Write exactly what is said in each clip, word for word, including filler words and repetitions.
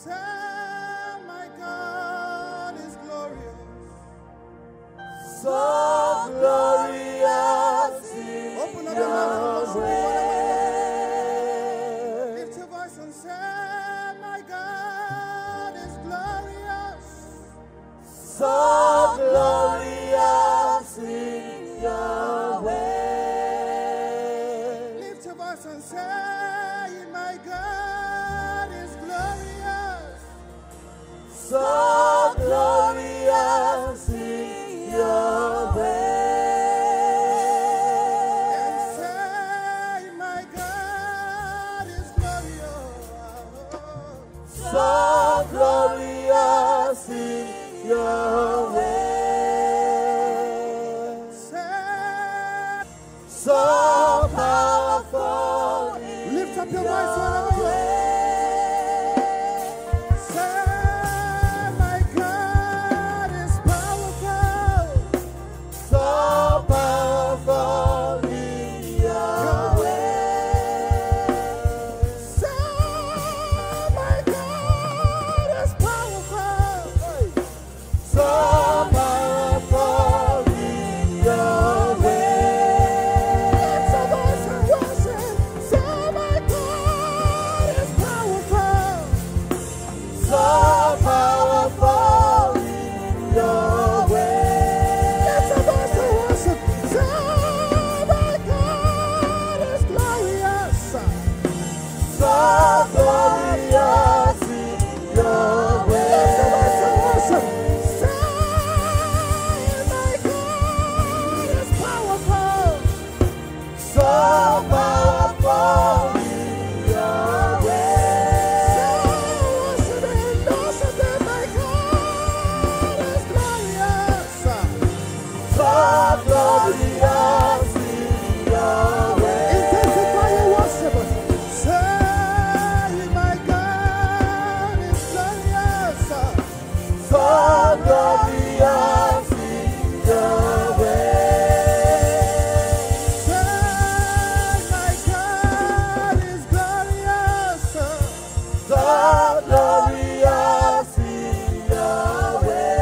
say, my God is glorious. So glorious in Open up your mouth and worship Yahweh. Him. Lift your voice and say, my God is glorious. So glorious in Yahweh. Lift your voice and say, my God is glorious. So glorious in Yahweh. And say, my God is glorious. So glorious in Yahweh. Say, So powerful in lift up your voice wherever you are. Say, my God is powerful. So powerful in Yahweh. Say, my God is powerful. So powerful in Yahweh. Lift your voice and worship. Say, my God is powerful. So powerful in Yahweh. Lift your voice and worship. Say, my God is glorious. So glorious in Yahweh. Lift your voice and worship. Say, my God is powerful. So powerful in Yahweh. Say, worship Him, worship Him. My God is glorious. So glorious in Yahweh. Intensify your worship. Say, my God is glorious. So glorious in Yahweh. Say, my God is glorious. So glorious in Yahweh.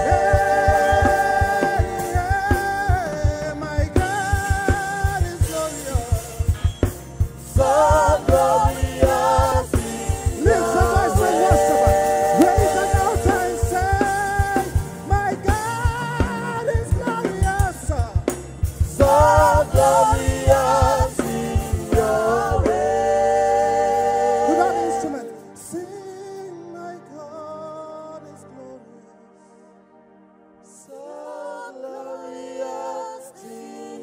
Yeah, my God is glorious. So glorious in Lift your voice and worship. Raise an altar and say, my God is glorious. So glorious in Yahweh. Without instrument, sing, my God is glorious. So glorious in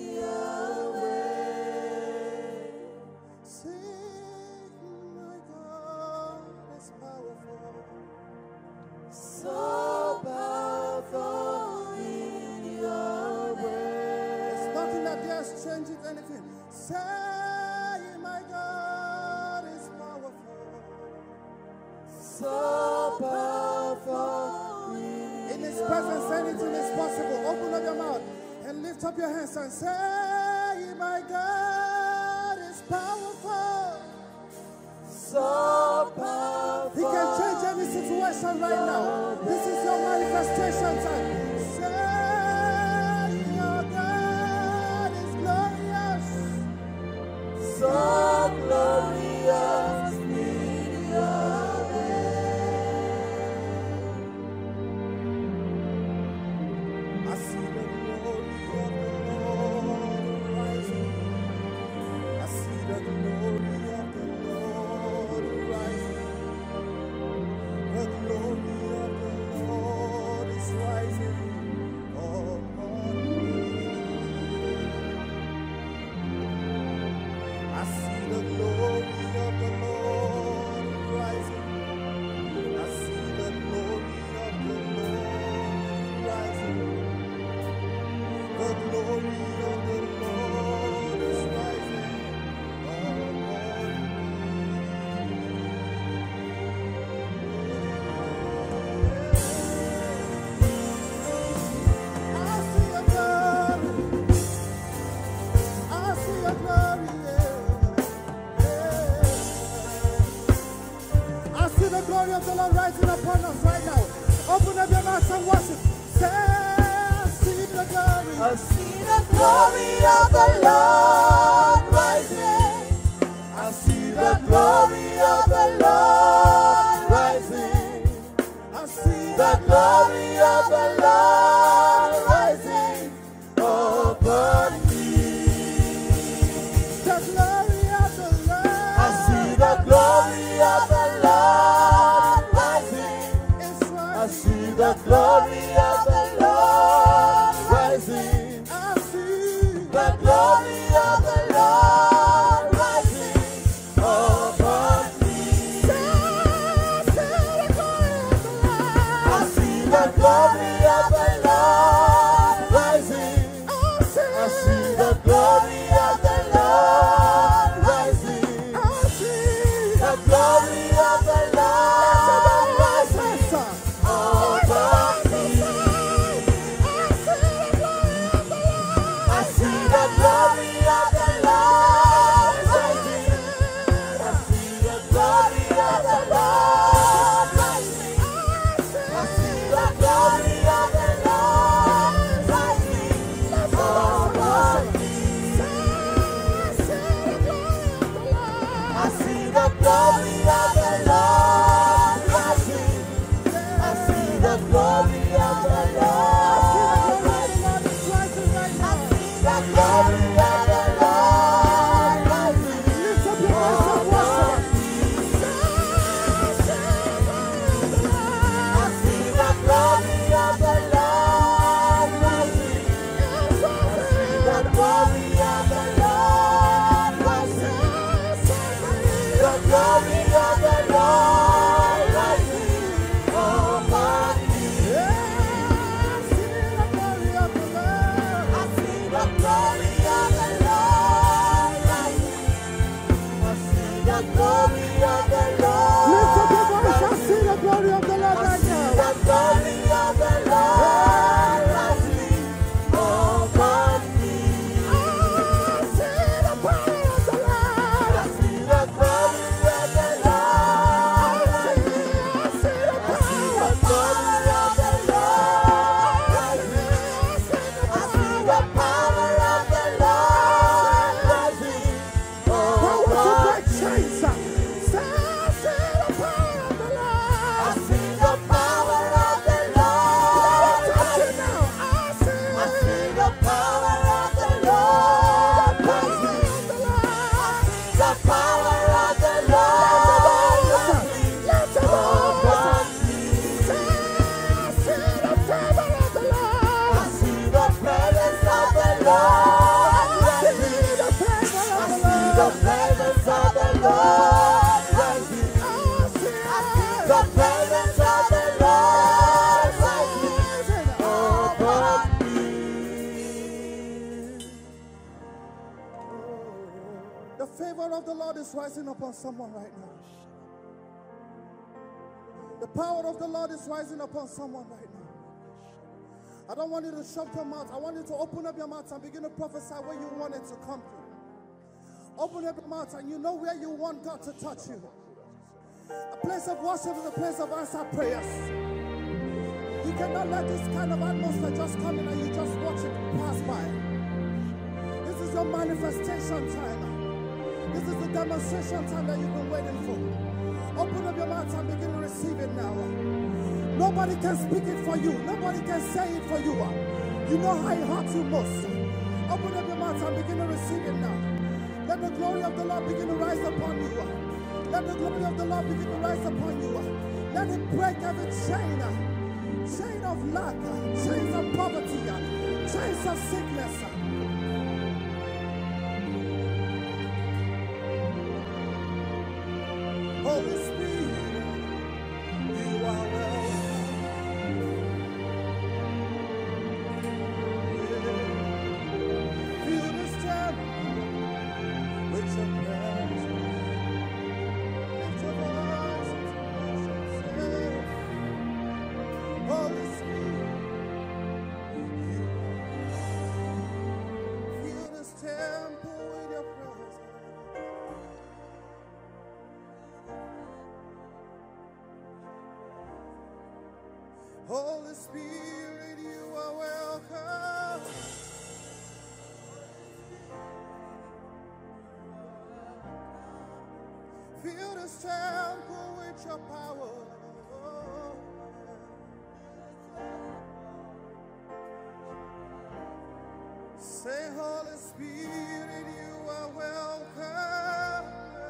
Yahweh. Sing, my God is powerful. So powerful in Yahweh. There's nothing that dares change it, anything. Say, my God is powerful. So powerful In His presence, anything is possible. Open up your mouth and lift up your hands and say, my God is powerful. So powerful. He can change any situation right now. This is your manifestation time. Say, your God is glorious. So glorious in Yahweh. I see the glory of the Lord rising. I see the glory of the Lord rising. The glory of the Lord is rising. glory of the Lord rising upon us right now. Open up your mouth and worship. Say, I see the glory. I see the glory of the Lord rising. I see the glory of the Lord rising. I see The glory of the Lord rising over me. the glory of the Lord. I see the glory of the Lord rising. It's I rising. see the glory of the Lord rising. I see The glory of the Lord rising over me. I see the glory of the Lord rising. I see the glory of the Lord rising. The glory of the Lord rising over me. I see the glory of the Lord rising. I see the glory of the Lord rising. I see the glory of the Lord rising over me. I see the glory of the Lord rising. I see the glory of the Lord rising. The glory of the Lord rising over me. I see the glory of the Lord rising. I see the glory of the Lord rising. The glory of the Lord rising over me. I see the glory of the Lord rising. I see the glory of the Lord Lift up your voice. I rising. see the glory of the Lord I right see now. the glory of the Lord rising over me. I see the glory of the Lord rising. I see the glory of the Lord rising. I see the glory of the Lord rising. I see the power of the Lord rising Power to over break me. chains. Say, I see the power of the Lord. I see the power of the Lord Touch it rising. now. I see I see the power of the Lord rising. The power of the Lord rising Lift up over me. I see the presence of the Lord rising. I see the presence of the Lord rising. I see the presence of the Lord rising over me. The favor of the Lord is rising upon someone right now. The power of the Lord is rising upon someone right now. I don't want you to shut your mouth. I want you to open up your mouth and begin to prophesy where you want it to come from. Open up your mouth and you know where you want God to touch you. A place of worship is a place of answered prayers. You cannot let this kind of atmosphere just come in and you just watch it pass by. This is your manifestation time. This is the demonstration time that you've been waiting for. Open up your mouth and begin to receive it now. Nobody can speak it for you. Nobody can say it for you. You know how it hurts you most. Open up your mouth and begin to receive it now. Let the glory of the Lord begin to rise upon you. Let the glory of the Lord begin to rise upon you. Let it break every chain. Chain of lack, chains of poverty, chains of sickness. Holy Spirit, you are welcome. Fill this temple with your presence. Lift your voice and worship. Holy Spirit, you are welcome. Holy Spirit, you are welcome. Fill this temple with your power. Say, Holy Spirit, you are welcome.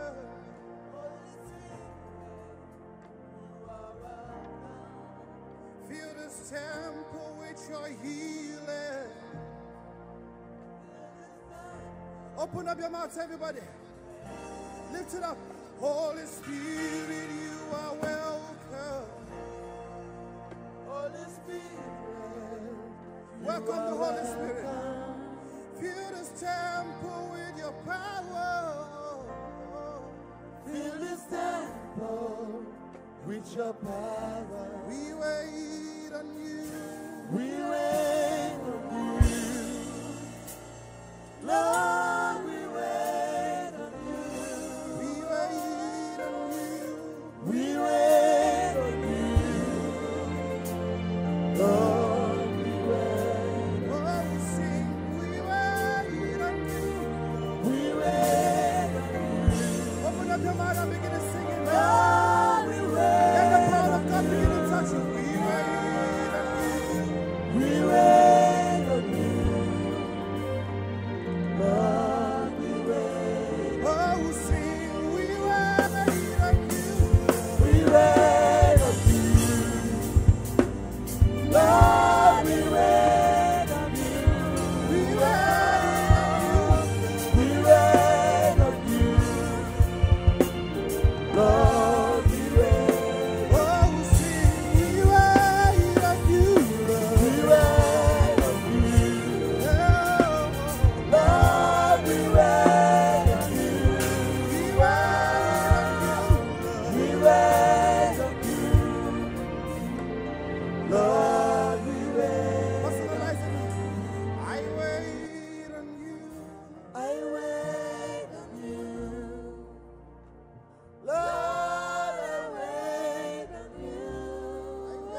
Fill this temple with your healing. Open up your mouth, everybody. Lift it up. Holy Spirit, you are welcome. Holy Spirit, welcome the Holy Spirit. Fill this temple with your power. Fill this temple with your power. We wait on you. We wait on you. Lord, we wait on you. We wait on you. We wait on you. Lord, we wait. Oh, we sing. We wait on you. We wait on you. Open up your mouth and begin to sing it. Lord, we wait. Let the power of God begin to touch you. We wait on you. We wait on you. Lord, we wait. Oh, sing. We wait on you. We wait on you. Lord, we wait on you. We wait on you. We wait on you. Lord, we wait. Oh, sing. We wait on you. We wait on you. Oh, Lord, we wait on you. we wait on you. We wait on you. Lord, we wait. Personalize it. I wait on you. I wait on you. Lord, I wait on you.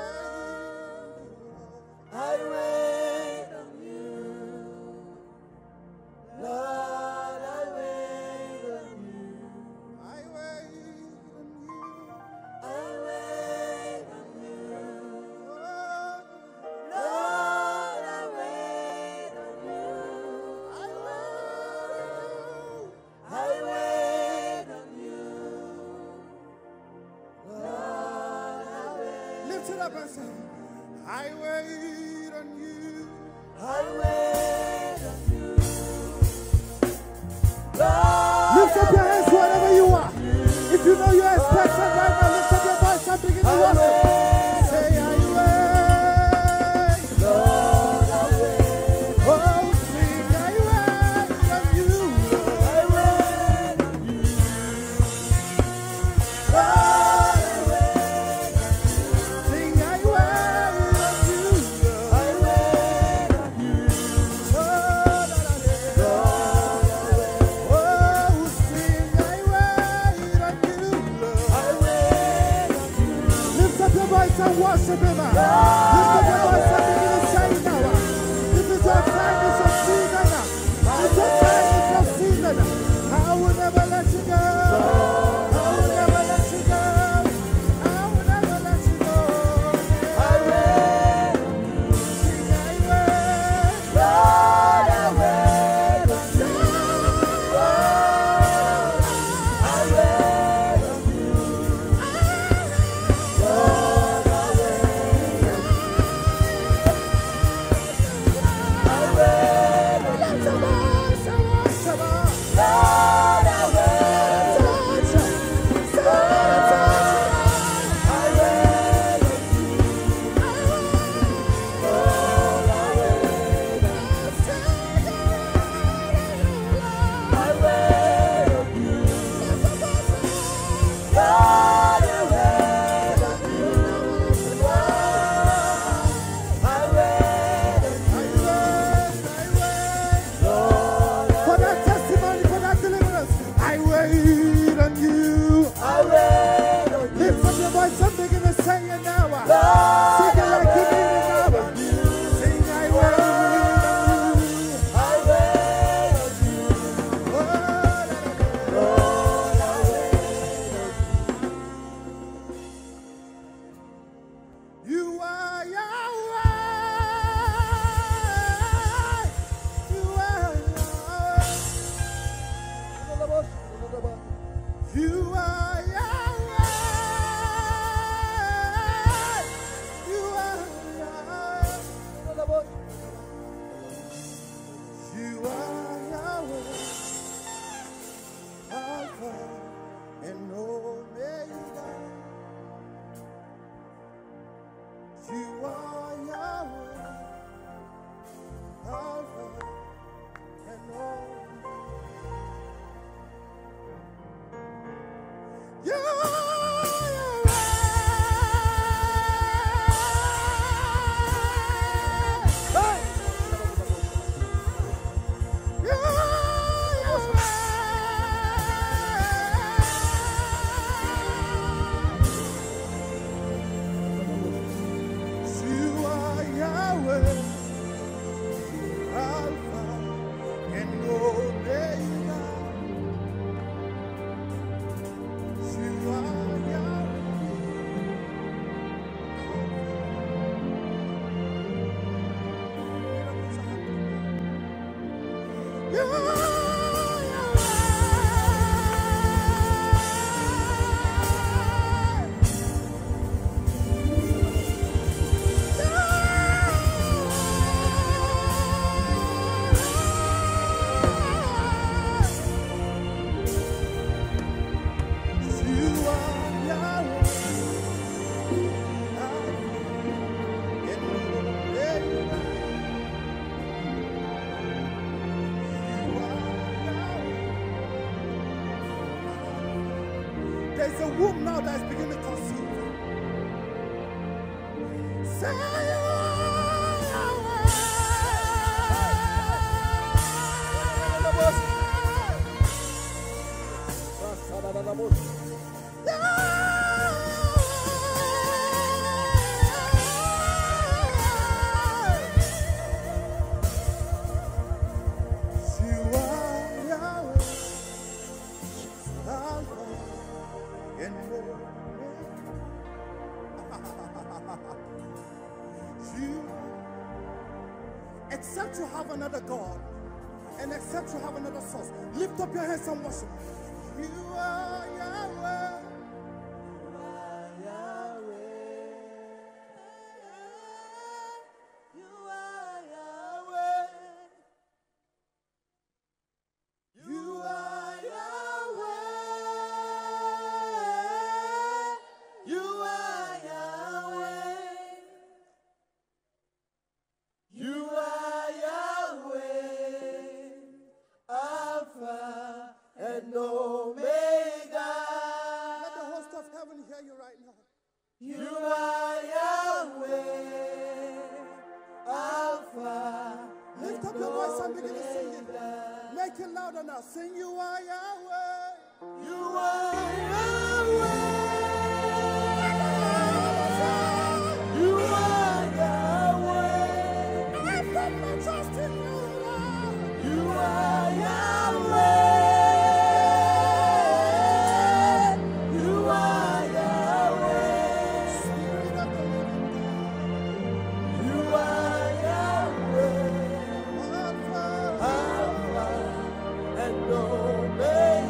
I wait on you. Lord, I wait on you. I wait on you. I wait on you. Oh, Lord, I wait on you. I wait. I wait on you. Lord, I wait. Lift it up and say, I wait on you. I wait on you. Lord, Lift up your hands wherever you are. If you know you're expecting right now, lift up your voice and begin to I worship. wait. Say, I wait. Lord, I wait. Oh, sing, I wait on you. I wait on you. Lord, I wait. Sing, I wait on you. I wait on you. Oh, da, da, da. Lord, I wait. Oh, sing, I wait on you. I wait on you. Lift up your voice and worship him. Lift up your voice and begin to say now. This is your time, it's your season. It's your time, it's your season. I will never let you go. I will never let you go. I will never let you go. I wait on you. Sing, I wait. Lord, I wait on you. I wait on you. Lord, I wait. I wait on Lift your voice and worship him. Lord, I wait. Touch him. Somebody touch him. I wait on you. Lord, I wait. I wait on you. Lord, I wait on you. I wait on you. Lord, For that testimony, for that deliverance, I wait on you. I wait on you. Lift up your voice and begin to sing it now. Lord, Sing it like are Yahweh, Alpha and Omega. You are there's a womb now that is beginning to conceive. Say you are Yahweh. You are Yahweh, Alpha and Omega. You, except you have another God, and except you have another source, lift up your hands and worship. You are Yahweh. Sing, you are Yahweh. You are Yahweh. You are Yahweh. I put my trust in you, Lord. You are Yahweh. You are Yahweh. Spirit of the living God. You are Yahweh. Alpha. Alpha. And Omega.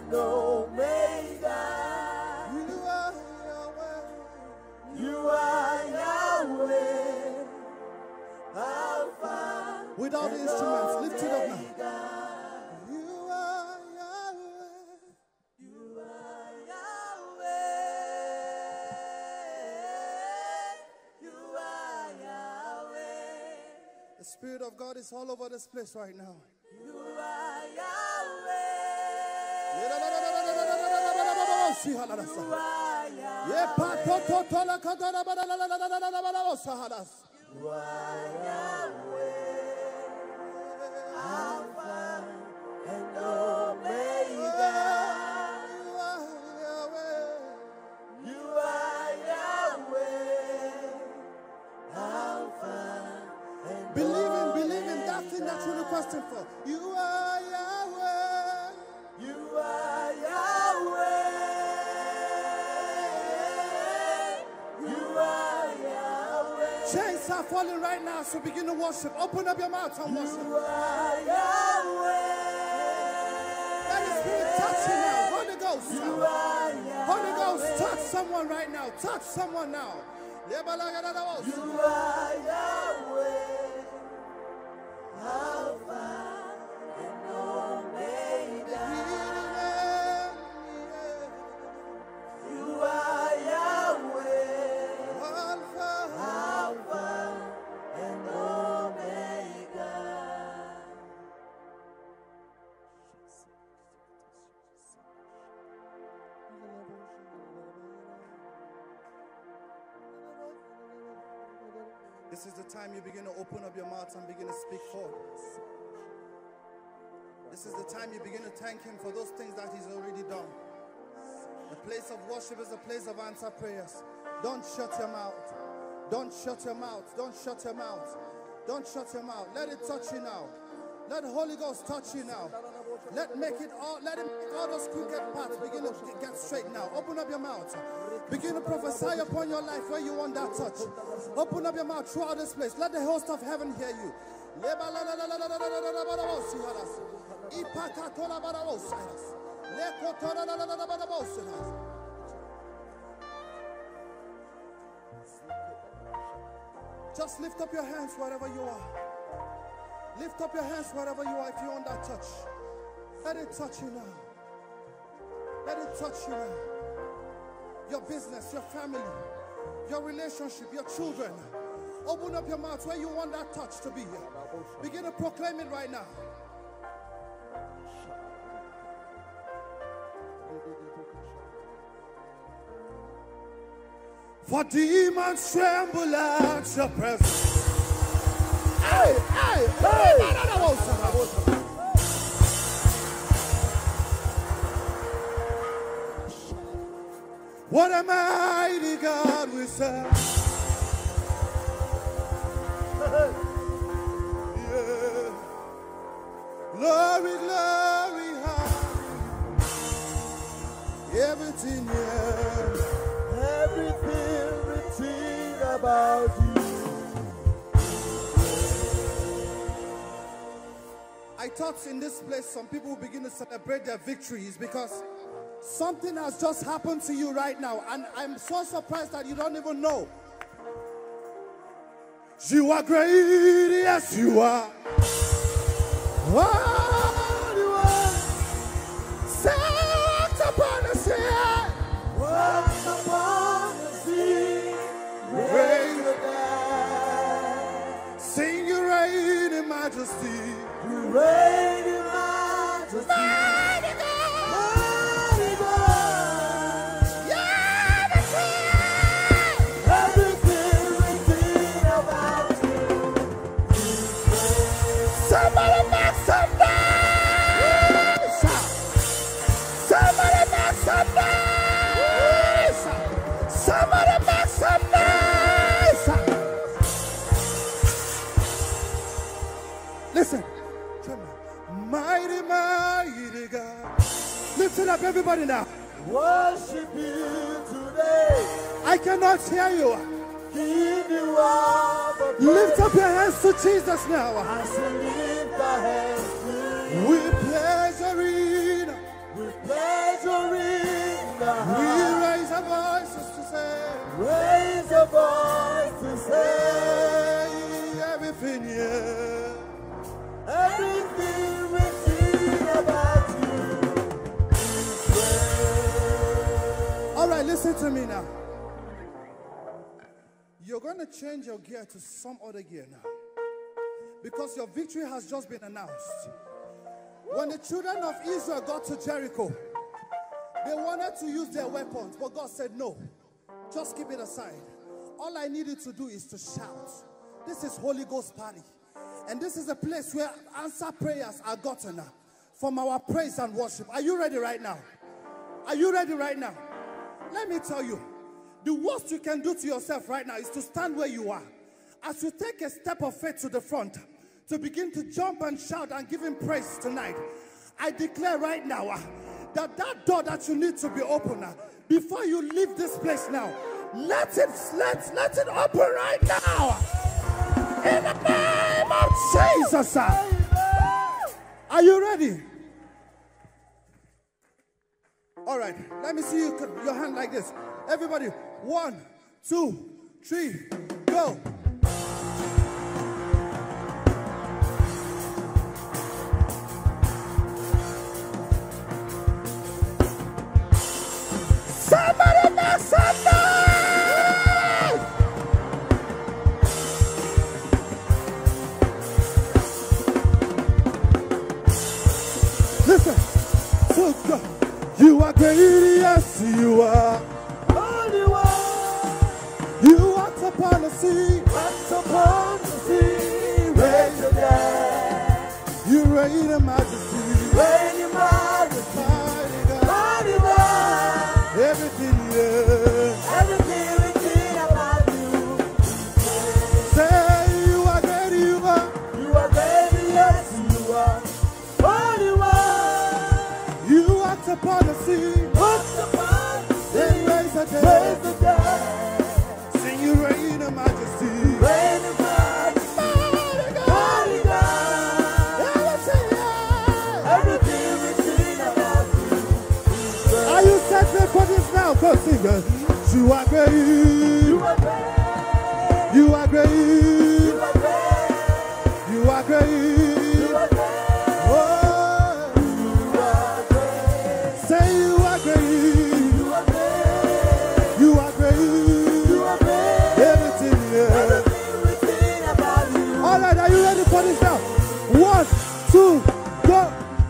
and Omega. You are Yahweh. You are Yahweh, Alpha. Without and instruments, lift it up now. Omega. You are Yahweh. You are Yahweh. You are Yahweh. The Spirit of God is all over this place right now. You are Yahweh. You are Yahweh. You are Yahweh, Alpha and Omega. You are Yahweh, Alpha and Believe in, believe in that thing that you're requesting for. You are Yahweh. You are Yahweh. You are Yahweh. Chains are falling right now, so begin to worship. Open up your mouth and worship. You are Yahweh. Let the Spirit touch you now. Holy Ghost. You are Yahweh. Holy Ghost, touch someone right now. Touch someone now. You are Yahweh, Alpha and Omega. You are Yahweh, Alpha and Omega. This is the time you begin to open up your mouth and begin to speak forward. This is the time you begin to thank Him for those things that He's already done. The place of worship is a place of answer prayers. Don't shut your mouth. Don't shut your mouth. Don't shut your mouth. Don't shut your mouth. Let it touch you now. Let the Holy Ghost touch you now. Let make it all. Let him make all those crooked paths begin to get straight now. Open up your mouth. Begin to prophesy upon your life where you want that touch. Open up your mouth throughout this place. Let the host of heaven hear you. Just lift up your hands wherever you are. Lift up your hands wherever you are if you want that touch. Let it touch you now. Let it touch you now. Your business, your family, your relationship, your children. Open up your mouth where you want that touch to be. Begin to proclaim it right now. For demons tremble at your presence. Hey, hey, hey! What a mighty God we serve. Yeah. Glory, glory, hallelujah. Everything, yeah. Everything written about you. I thought in this place some people will begin to celebrate their victories because something has just happened to you right now, and I'm so surprised that you don't even know. You are great, yes you are. Oh, you are. Set upon the sea. Walk upon the sea. Raise the dead. Sing you reign in majesty. You reign in majesty. Mighty God. Somebody make some noise! Somebody make some noise! Somebody make some noise! Listen, mighty, mighty God. Lift it up, everybody now. Worship you today. I cannot hear you. Give you all the praise. Lift up your hands to Jesus now. As we lift our hands to you. We praise the arena. We praise a voice to say everything, yeah. Everything written about you is great. All right, listen to me now. You're going to change your gear to some other gear now, because your victory has just been announced. When the children of Israel got to Jericho, they wanted to use their weapons, but God said, no, just keep it aside. All I needed to do is to shout. This is Holy Ghost party. And this is a place where answer prayers are gotten from our praise and worship. Are you ready right now? Are you ready right now? Let me tell you, the worst you can do to yourself right now is to stand where you are. As you take a step of faith to the front, to begin to jump and shout and give him praise tonight, I declare right now uh, that that door that you need to be open, uh, before you leave this place now, let it, let, let it open right now. In the name of Jesus. Uh. Are you ready? All right, let me see you, your hand like this. Everybody, one, two, three, go. Somebody make some noise! Listen, so God, you are great, yes you are. Holy One, You walked upon the sea, once upon the sea, raise your dead. you reign in majesty. Reign in majesty, Mighty God, mighty God. everything, yeah. Everything written about you is great. Say you are great, you are. You are great, yes you are. Holy One, You walked upon the sea, once upon the sea, then raised the raise dead. the dead. Sing you reign in majesty. Reign in majesty, Mighty God, mighty God. everything, yeah. Everything written about you is great. Are you set for this now? Go sing it. You are great. You are great. You are great. You are great. You are great. You are great. Oh, You are great. say you are great. You are great. You are great. You are great. Everything, yeah. Everything written about you. All right, are you ready for this now? One, two, go.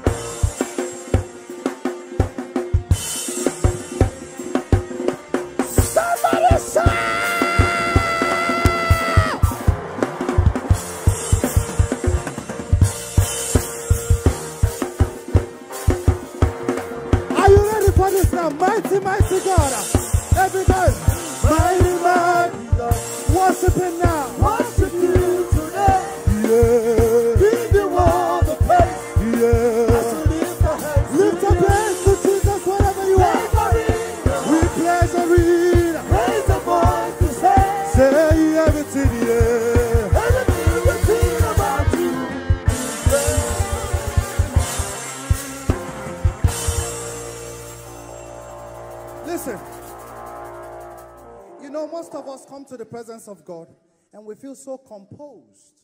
Somebody shout! Are you ready for this now? Mighty, mighty God. Everybody, mighty man, worship him now. Worship you today. Yeah, Give the world the praise. yeah. As you lift your hands. Lift up your hands to Jesus wherever you are. Praise the Lord. We praise the reader. Raise the voice to say. Say everything, yeah. Everything written about you is great. Listen, you know, most of us come to the presence of God and we feel so composed.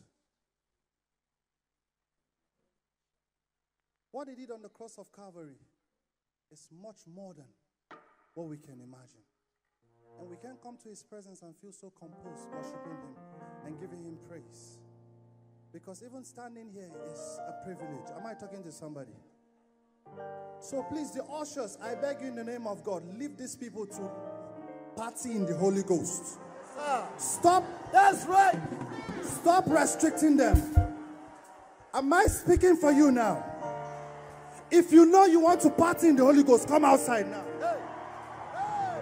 What he did on the cross of Calvary is much more than what we can imagine. And we can come to his presence and feel so composed, worshiping him and giving him praise. Because even standing here is a privilege. Am I talking to somebody? So please, the ushers, I beg you in the name of God, leave these people to party in the Holy Ghost. Ah, Stop, that's right. stop restricting them. Am I speaking for you now? If you know you want to party in the Holy Ghost, come outside now. Hey. Hey.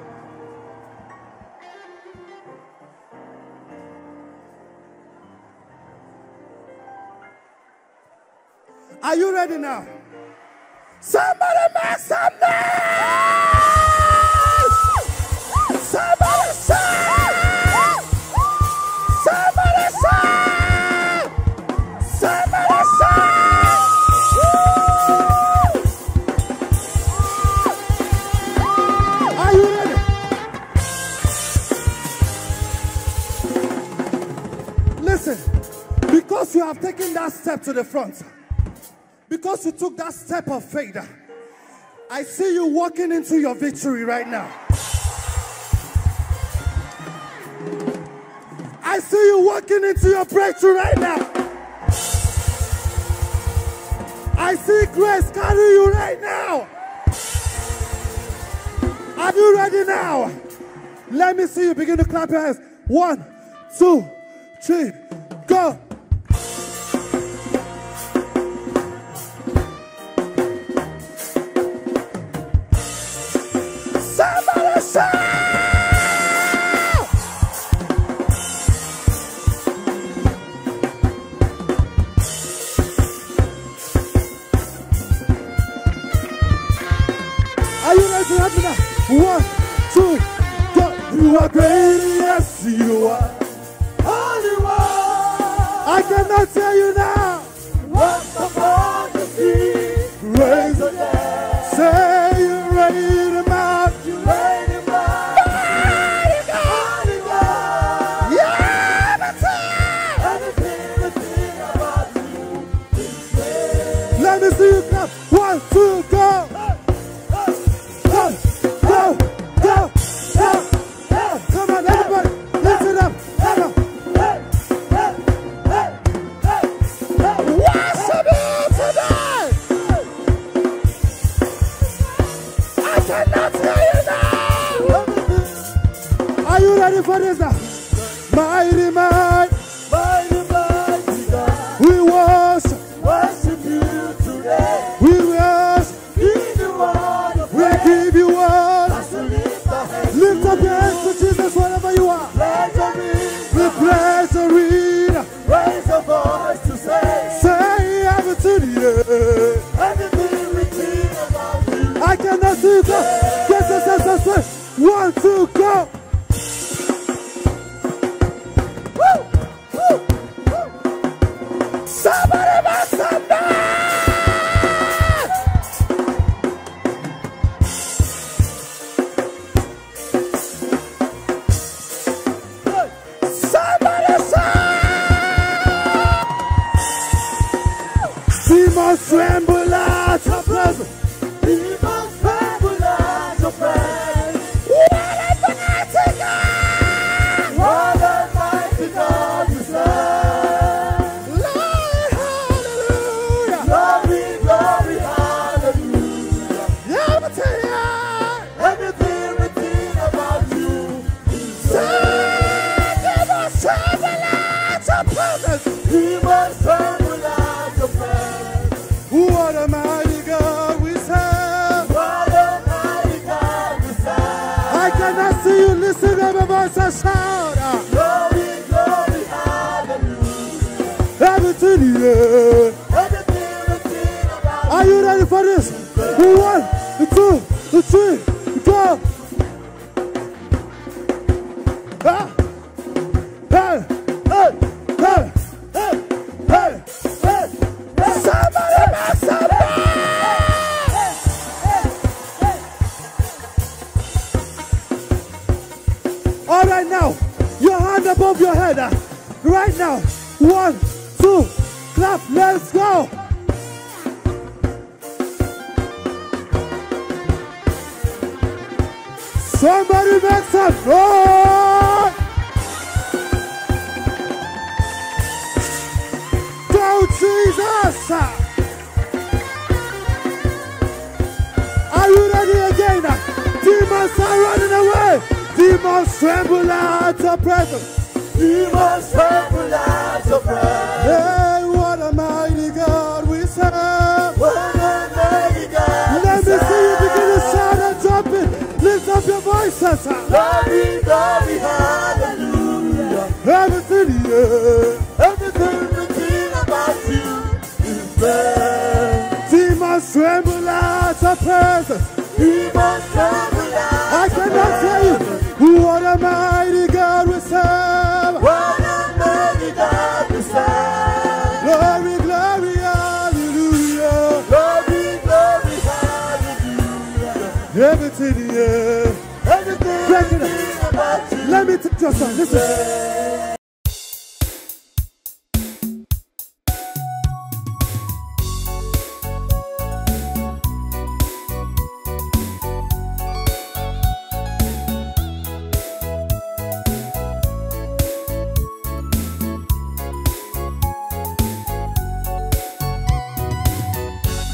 Are you ready now? Somebody make some noise! Somebody shout! Somebody shout! Somebody shout! Are you ready? you have taken that step to the front, because you took that step of faith, I see you walking into your victory right now. I see you walking into your breakthrough right now. I see grace carry you right now. Are you ready now? Let me see you begin to clap your hands. One, two, three, go. Somebody shout! Are you ready to happen now? One, two, go. You are great, yes you are. Holy One. I cannot tell you now. What's upon the sea? Raise the dead. Say you raise them out. You raise them out. Holy God. Holy God. Yeah, that's it. Everything, everything about you is great. Let me see you clap. One, two, go. For this now. Mighty, mighty, mighty, mighty God. We worship, worship you today. We worship, give you all the praise. We give you all. Lift up your hands to Jesus wherever you are. We praise the reader. Raise your voice to say, say everything, yeah. Everything we think about you. I cannot see you go. Get this, this, this, this. One, two, go. Somebody make some noise! Somebody shout! Demons tremble at your presence. Demons tremble at your presence. What a mighty God! What a mighty God you serve! What a mighty God we serve. What a mighty God we serve. I cannot see you. Listen to my voice and shout. Glory, glory, hallelujah. Everything, yeah. Everything, everything about you. Are you ready for this? One, two, three, go. Ah. Hey, hey, hey, hey, hey, hey. Somebody make some noise! All right now, your hand above your head. Right now, one, two, clap, let's go. Somebody make some noise! Go, Jesus! Are you ready again? Demons are running away. Demons tremble at your presence. Demons tremble at your presence. Hey, what a mighty God we serve. What a mighty God. Let me see you begin to shout and jump it. Lift up your voices. Glory, glory, hallelujah. Everything, yeah. Everything we think about you is bad. Demons tremble at your presence. Demons tremble at I cannot tell you what a mighty God we serve. What a mighty God we serve. Glory, glory, hallelujah. Glory, glory, hallelujah. Everything, yeah. Everything, everything about you. Let me take your song. Listen.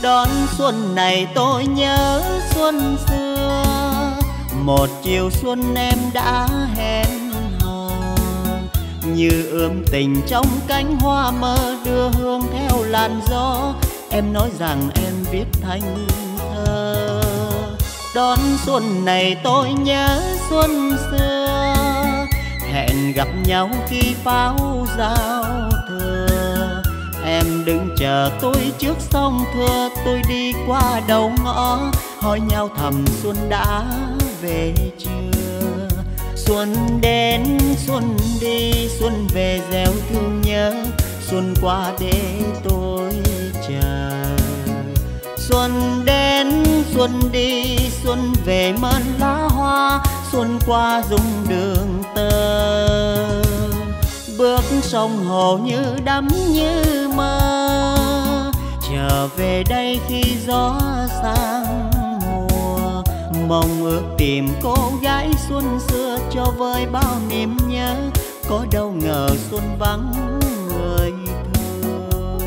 Đón xuân này tôi nhớ xuân xưa, một chiều xuân em đã hẹn hò, như ươm tình trong cánh hoa mơ đưa hương theo làn gió. Em nói rằng em viết thành thơ. Đón xuân này tôi nhớ xuân xưa, hẹn gặp nhau khi pháo giao thừa. Em đứng chờ tôi trước sông Thưa, tôi đi qua đầu ngõ, hỏi nhau thầm xuân đã về chưa. Xuân đến xuân đi, xuân về gieo thương nhớ, xuân qua để tôi chờ. Xuân đến xuân đi, xuân về mơn lá hoa, xuân qua dung đường tơ. Bước sông hồ như đắm như mơ, trở về đây khi gió sang mùa. Mong ước tìm cô gái xuân xưa cho vơi bao niềm nhớ, có đâu ngờ xuân vắng người thương.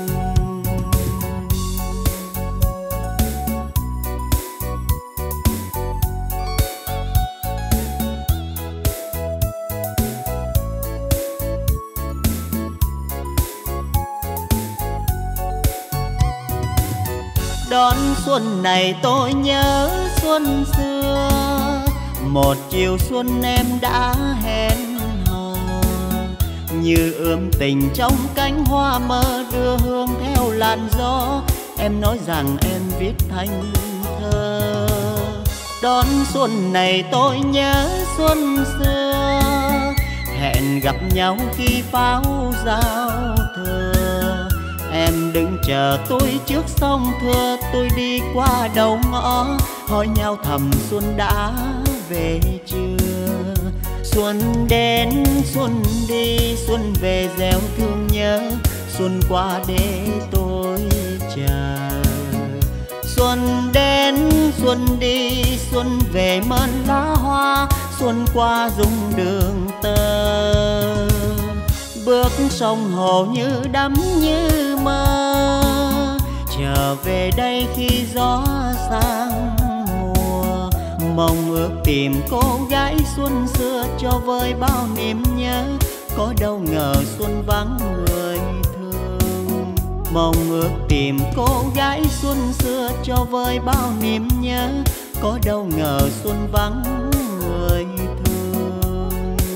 Đón xuân này tôi nhớ xuân xưa, một chiều xuân em đã hẹn hò, như ươm tình trong cánh hoa mơ đưa hương theo làn gió. Em nói rằng em viết thành thơ. Đón xuân này tôi nhớ xuân xưa, hẹn gặp nhau khi pháo giao thừa. Em đứng chờ tôi trước sông Thưa, tôi đi qua đầu ngõ, hỏi nhau thầm xuân đã về chưa. Xuân đến xuân đi, xuân về gieo thương nhớ, xuân qua để tôi chờ. Xuân đến xuân đi, xuân về mơn lá hoa, xuân qua dung đường tơ. Bước sông hồ như đắm như mơ, trở về đây khi gió sang mùa. Mong ước tìm cô gái xuân xưa cho vơi bao niềm nhớ, có đâu ngờ xuân vắng người thương. Mong ước tìm cô gái xuân xưa cho vơi bao niềm nhớ, có đâu ngờ xuân vắng người thương.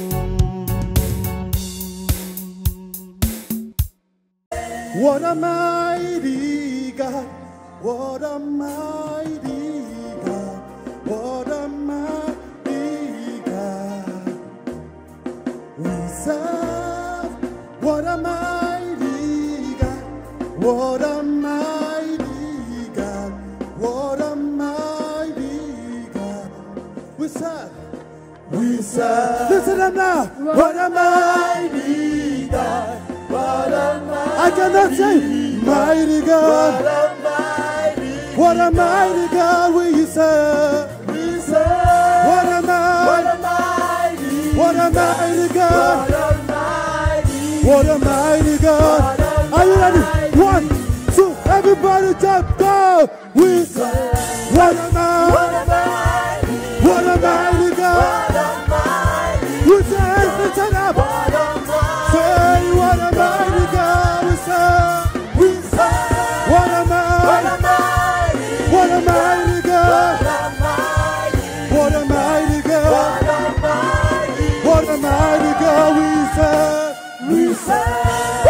What a mighty God, what a mighty God, what a mighty God we serve. What a mighty God, what a mighty God, what a mighty God we serve. We serve. Listen up now. What a mighty God. What a mighty I cannot say mighty God. What a mighty, what a mighty God we serve. We serve. What a mighty, what a mighty God. What a mighty God. Are you ready? One, two, everybody jump, go. We serve. What a mighty, what a mighty God. Put your hands, listen up. Say what a mighty God we serve. We serve. What a mighty, what a mighty God. What a mighty God. What a mighty God we serve. We serve.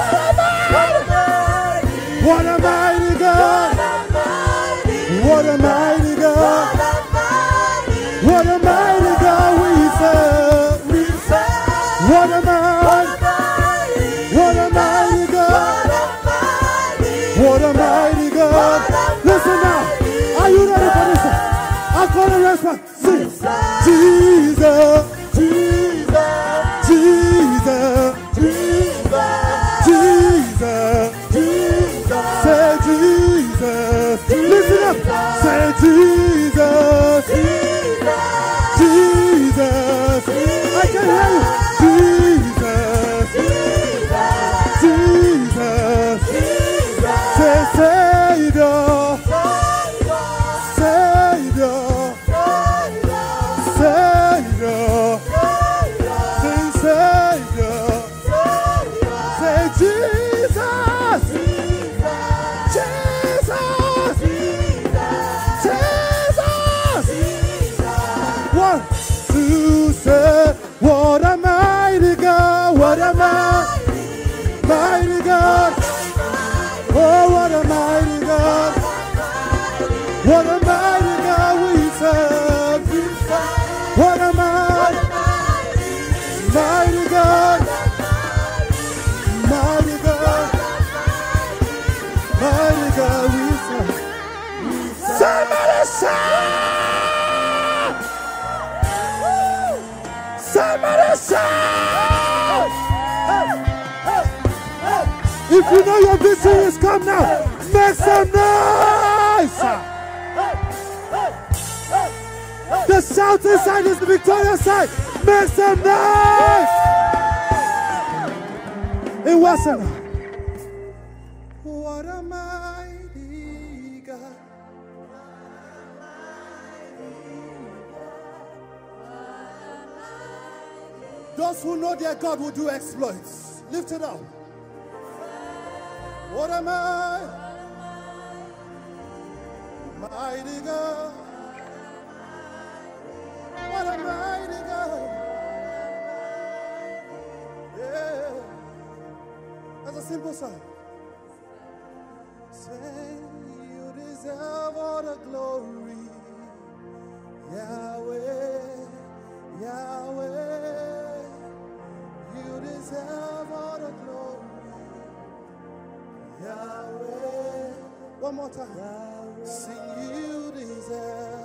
What a mighty God. What a mighty God. What a mighty God we serve. We serve. What a mighty, what a mighty God. What a mighty God. Listen now. Are you ready for this one? I'll call the rest one. Sing. Jesus. Jesus. Jesus. Jesus. Jesus. Say Jesus. Listen up. Say Jesus. Jesus. I can hear you. Jesus. Jesus. Say Savior. shout! Somebody shout! If you know your victory is come now, make some noise! The shouting side is the victorious side. Make some noise! It wasn't. What a mighty God. Those who know their God will do exploits. Lift it up. What am I? Mighty God. What a mighty God. Yeah. That's a simple song. Say you deserve all the glory. Yahweh, Yahweh. You deserve all the glory. Yahweh. One more time. Yahweh. Sing you deserve.